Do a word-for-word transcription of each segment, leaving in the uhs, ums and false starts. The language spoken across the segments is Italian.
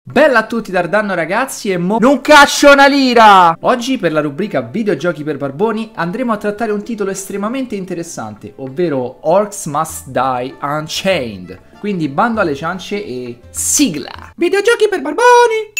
Bella a tutti dal danno ragazzi e mo non caccio una lira! Oggi per la rubrica videogiochi per barboni andremo a trattare un titolo estremamente interessante, ovvero Orcs Must Die Unchained. Quindi bando alle ciance e sigla! Videogiochi per barboni!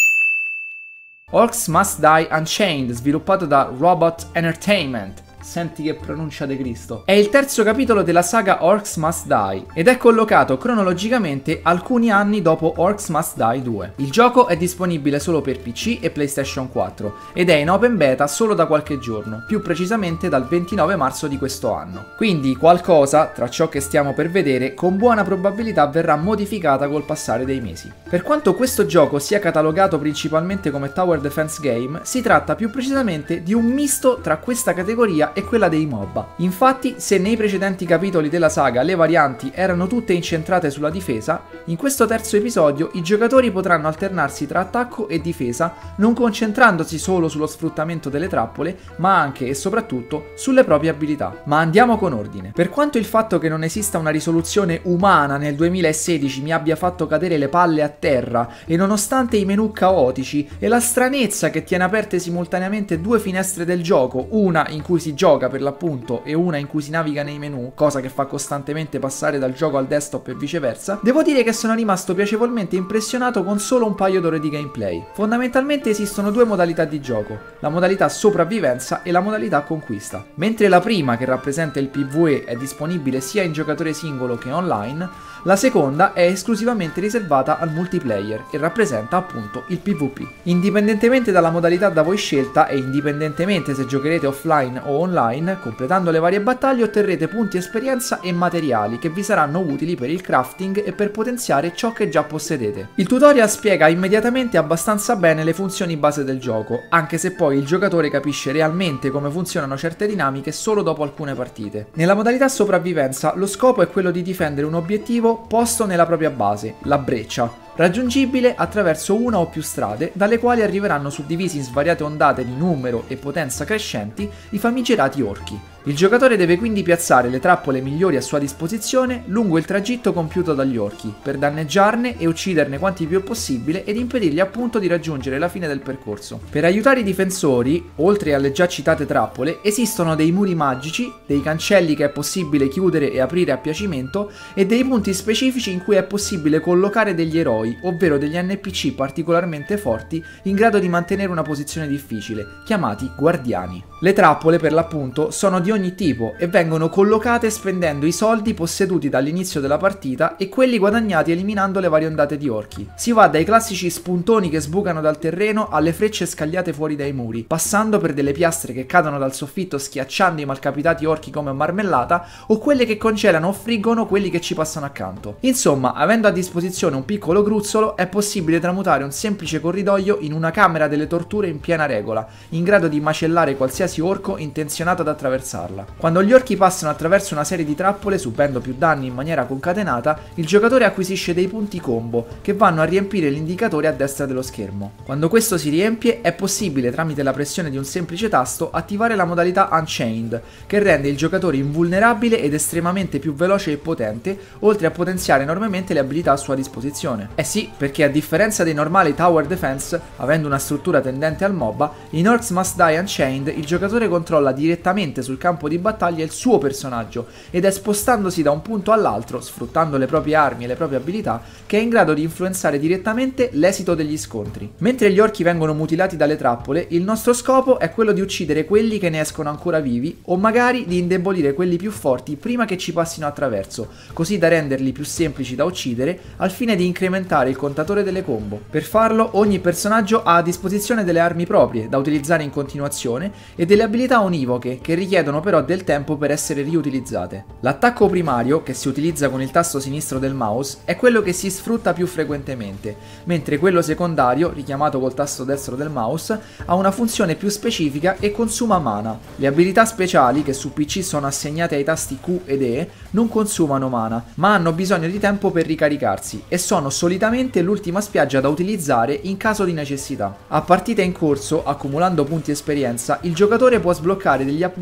Orcs Must Die Unchained, sviluppato da Robot Entertainment. Senti che pronuncia de Cristo. È il terzo capitolo della saga Orcs Must Die ed è collocato cronologicamente alcuni anni dopo Orcs Must Die due. Il gioco è disponibile solo per P C e PlayStation quattro ed è in open beta solo da qualche giorno, più precisamente dal ventinove marzo di questo anno. Quindi qualcosa tra ciò che stiamo per vedere con buona probabilità verrà modificata col passare dei mesi. Per quanto questo gioco sia catalogato principalmente come Tower Defense Game, si tratta più precisamente di un misto tra questa categoria e quella dei MOBA. Infatti, se nei precedenti capitoli della saga le varianti erano tutte incentrate sulla difesa, in questo terzo episodio i giocatori potranno alternarsi tra attacco e difesa, non concentrandosi solo sullo sfruttamento delle trappole, ma anche e soprattutto sulle proprie abilità. Ma andiamo con ordine. Per quanto il fatto che non esista una risoluzione umana nel duemilasedici mi abbia fatto cadere le palle a terra, e nonostante i menu caotici e la stranezza che tiene aperte simultaneamente due finestre del gioco, una in cui si gioca per l'appunto e una in cui si naviga nei menu, cosa che fa costantemente passare dal gioco al desktop e viceversa, devo dire che sono rimasto piacevolmente impressionato con solo un paio d'ore di gameplay. Fondamentalmente esistono due modalità di gioco, la modalità sopravvivenza e la modalità conquista. Mentre la prima, che rappresenta il PvE, è disponibile sia in giocatore singolo che online, la seconda è esclusivamente riservata al multiplayer e rappresenta appunto il PvP. Indipendentemente dalla modalità da voi scelta e indipendentemente se giocherete offline o online, completando le varie battaglie otterrete punti esperienza e materiali che vi saranno utili per il crafting e per potenziare ciò che già possedete. Il tutorial spiega immediatamente abbastanza bene le funzioni base del gioco, anche se poi il giocatore capisce realmente come funzionano certe dinamiche solo dopo alcune partite. Nella modalità sopravvivenza lo scopo è quello di difendere un obiettivo posto nella propria base, la breccia, raggiungibile attraverso una o più strade, dalle quali arriveranno suddivisi in svariate ondate di numero e potenza crescenti i famigerati orchi. Il giocatore deve quindi piazzare le trappole migliori a sua disposizione lungo il tragitto compiuto dagli orchi, per danneggiarne e ucciderne quanti più possibile ed impedirgli appunto di raggiungere la fine del percorso. Per aiutare i difensori, oltre alle già citate trappole, esistono dei muri magici, dei cancelli che è possibile chiudere e aprire a piacimento e dei punti specifici in cui è possibile collocare degli eroi, ovvero degli N P C particolarmente forti in grado di mantenere una posizione difficile, chiamati guardiani. Le trappole per l'appunto sono di ogni tipo e vengono collocate spendendo i soldi posseduti dall'inizio della partita e quelli guadagnati eliminando le varie ondate di orchi. Si va dai classici spuntoni che sbucano dal terreno alle frecce scagliate fuori dai muri, passando per delle piastre che cadono dal soffitto schiacciando i malcapitati orchi come marmellata o quelle che congelano o friggono quelli che ci passano accanto. Insomma, avendo a disposizione un piccolo gruzzolo è possibile tramutare un semplice corridoio in una camera delle torture in piena regola, in grado di macellare qualsiasi orco intenzionato ad attraversarla. Quando gli orchi passano attraverso una serie di trappole subendo più danni in maniera concatenata, il giocatore acquisisce dei punti combo che vanno a riempire l'indicatore a destra dello schermo. Quando questo si riempie è possibile tramite la pressione di un semplice tasto attivare la modalità Unchained, che rende il giocatore invulnerabile ed estremamente più veloce e potente, oltre a potenziare enormemente le abilità a sua disposizione. Eh sì, perché a differenza dei normali Tower Defense, avendo una struttura tendente al MOBA, in Orcs Must Die Unchained il giocatore controlla direttamente sul campo di battaglia il suo personaggio ed è spostandosi da un punto all'altro, sfruttando le proprie armi e le proprie abilità, che è in grado di influenzare direttamente l'esito degli scontri. Mentre gli orchi vengono mutilati dalle trappole, il nostro scopo è quello di uccidere quelli che ne escono ancora vivi o magari di indebolire quelli più forti prima che ci passino attraverso, così da renderli più semplici da uccidere al fine di incrementare il contatore delle combo. Per farlo ogni personaggio ha a disposizione delle armi proprie da utilizzare in continuazione e delle abilità univoche che richiedono però del tempo per essere riutilizzate. L'attacco primario, che si utilizza con il tasto sinistro del mouse, è quello che si sfrutta più frequentemente, mentre quello secondario, richiamato col tasto destro del mouse, ha una funzione più specifica e consuma mana. Le abilità speciali, che su P C sono assegnate ai tasti Q ed E, non consumano mana, ma hanno bisogno di tempo per ricaricarsi e sono solitamente l'ultima spiaggia da utilizzare in caso di necessità. A partita in corso, accumulando punti esperienza, il giocatore può sbloccare degli upgrade in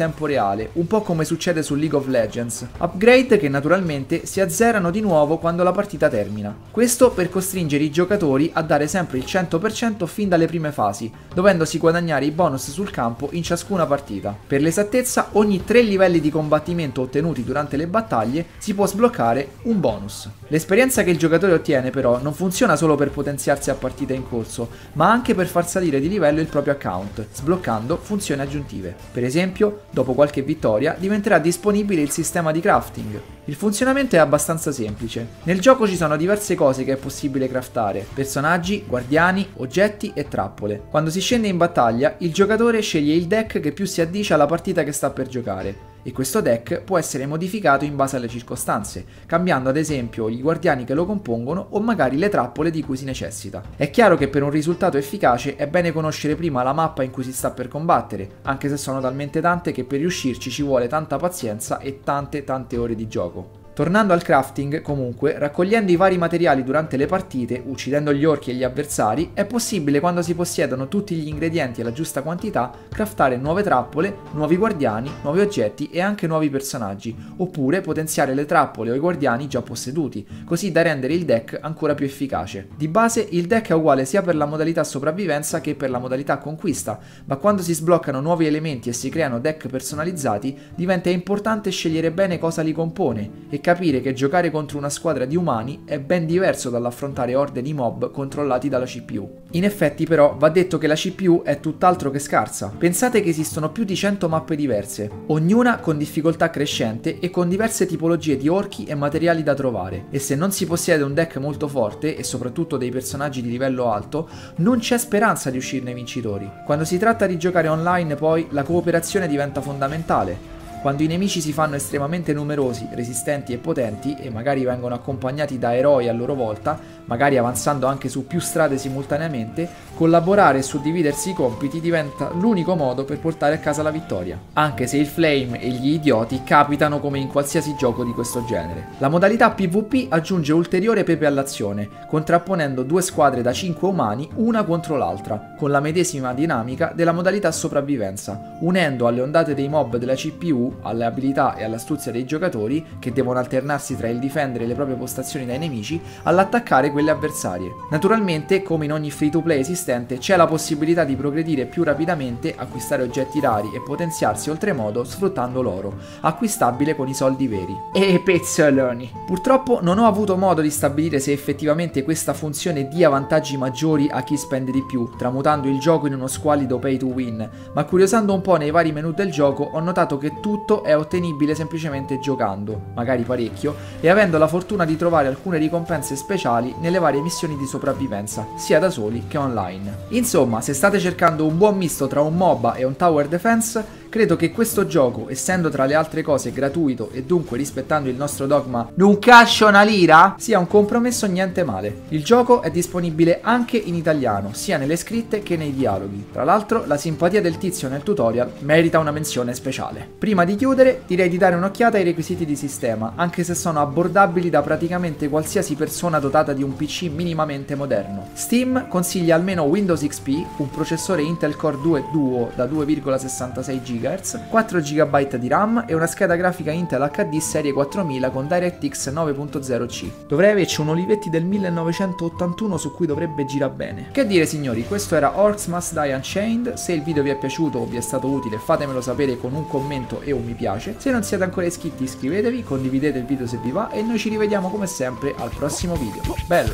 tempo reale, un po' come succede su League of Legends. Upgrade che naturalmente si azzerano di nuovo quando la partita termina. Questo per costringere i giocatori a dare sempre il cento per cento fin dalle prime fasi, dovendosi guadagnare i bonus sul campo in ciascuna partita. Per l'esattezza, ogni tre livelli di combattimento ottenuti durante le battaglie si può sbloccare un bonus. L'esperienza che il giocatore ottiene però non funziona solo per potenziarsi a partita in corso, ma anche per far salire di livello il proprio account, sbloccando funzioni aggiuntive. Per esempio, dopo qualche vittoria diventerà disponibile il sistema di crafting. Il funzionamento è abbastanza semplice. Nel gioco ci sono diverse cose che è possibile craftare: personaggi, guardiani, oggetti e trappole. Quando si scende in battaglia, il giocatore sceglie il deck che più si addice alla partita che sta per giocare, e questo deck può essere modificato in base alle circostanze, cambiando ad esempio i guardiani che lo compongono o magari le trappole di cui si necessita. È chiaro che per un risultato efficace è bene conoscere prima la mappa in cui si sta per combattere, anche se sono talmente tante che per riuscirci ci vuole tanta pazienza e tante tante ore di gioco. Tornando al crafting, comunque, raccogliendo i vari materiali durante le partite, uccidendo gli orchi e gli avversari, è possibile, quando si possiedono tutti gli ingredienti e la giusta quantità, craftare nuove trappole, nuovi guardiani, nuovi oggetti e anche nuovi personaggi, oppure potenziare le trappole o i guardiani già posseduti, così da rendere il deck ancora più efficace. Di base il deck è uguale sia per la modalità sopravvivenza che per la modalità conquista, ma quando si sbloccano nuovi elementi e si creano deck personalizzati, diventa importante scegliere bene cosa li compone e capire che giocare contro una squadra di umani è ben diverso dall'affrontare orde di mob controllati dalla C P U. In effetti però va detto che la C P U è tutt'altro che scarsa. Pensate che esistono più di cento mappe diverse, ognuna con difficoltà crescente e con diverse tipologie di orchi e materiali da trovare, e se non si possiede un deck molto forte e soprattutto dei personaggi di livello alto, non c'è speranza di uscirne vincitori. Quando si tratta di giocare online poi la cooperazione diventa fondamentale. Quando i nemici si fanno estremamente numerosi, resistenti e potenti e magari vengono accompagnati da eroi a loro volta, magari avanzando anche su più strade simultaneamente, collaborare e suddividersi i compiti diventa l'unico modo per portare a casa la vittoria, anche se il flame e gli idioti capitano come in qualsiasi gioco di questo genere. La modalità PvP aggiunge ulteriore pepe all'azione, contrapponendo due squadre da cinque umani una contro l'altra, con la medesima dinamica della modalità sopravvivenza, unendo alle ondate dei mob della C P U, alle abilità e all'astuzia dei giocatori, che devono alternarsi tra il difendere le proprie postazioni dai nemici all'attaccare quelle avversarie. Naturalmente, come in ogni free to play esistente, c'è la possibilità di progredire più rapidamente, acquistare oggetti rari e potenziarsi oltremodo sfruttando l'oro, acquistabile con i soldi veri. E pezzoloni! Purtroppo non ho avuto modo di stabilire se effettivamente questa funzione dia vantaggi maggiori a chi spende di più, tramutando il gioco in uno squallido pay to win, ma curiosando un po' nei vari menu del gioco ho notato che tutto è ottenibile semplicemente giocando, magari parecchio, e avendo la fortuna di trovare alcune ricompense speciali nelle varie missioni di sopravvivenza, sia da soli che online. Insomma, se state cercando un buon misto tra un MOBA e un Tower Defense, credo che questo gioco, essendo tra le altre cose gratuito e dunque rispettando il nostro dogma non cascio una lira, sia un compromesso niente male. Il gioco è disponibile anche in italiano, sia nelle scritte che nei dialoghi. Tra l'altro, la simpatia del tizio nel tutorial merita una menzione speciale. Prima di chiudere, direi di dare un'occhiata ai requisiti di sistema, anche se sono abbordabili da praticamente qualsiasi persona dotata di un P C minimamente moderno. Steam consiglia almeno Windows X P, un processore Intel Core due Duo da due virgola sessantasei gigahertz, quattro giga di RAM e una scheda grafica Intel H D serie quattromila con DirectX nove punto zero C. Dovrei averci un Olivetti del millenovecentottantuno su cui dovrebbe girare bene. Che dire signori, questo era Orcs Must Die Unchained. Se il video vi è piaciuto o vi è stato utile fatemelo sapere con un commento e un mi piace. Se non siete ancora iscritti iscrivetevi, condividete il video se vi va e noi ci rivediamo come sempre al prossimo video. Bella!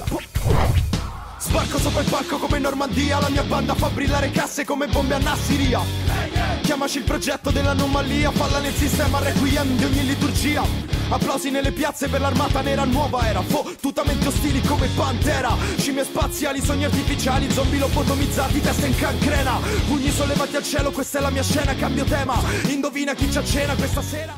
Sbarco sopra il palco come in Normandia, la mia banda fa brillare casse come bombe a Nassiria. Chiamaci il progetto dell'anomalia, falla nel sistema requiem di ogni liturgia. Applausi nelle piazze per l'armata nera, nuova era, fottutamente ostili come Pantera. Scimmie spaziali, sogni artificiali, zombie lobotomizzati, testa in cancrena. Pugni sollevati al cielo, questa è la mia scena, cambio tema. Indovina chi c'è a cena questa sera.